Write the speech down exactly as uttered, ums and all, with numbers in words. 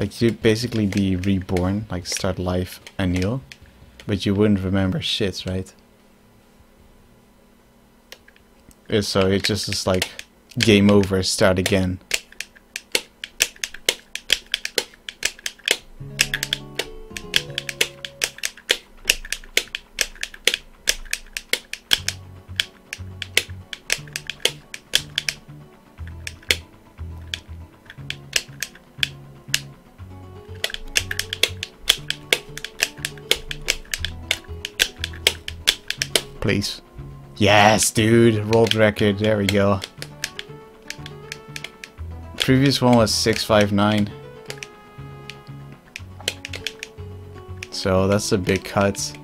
Like, you'd basically be reborn, like start life anew, but you wouldn't remember shit, right? Uh, So it just is like game over, start again. Please. Yes, dude. World record. There we go. Previous one was six five nine. So that's a big cut.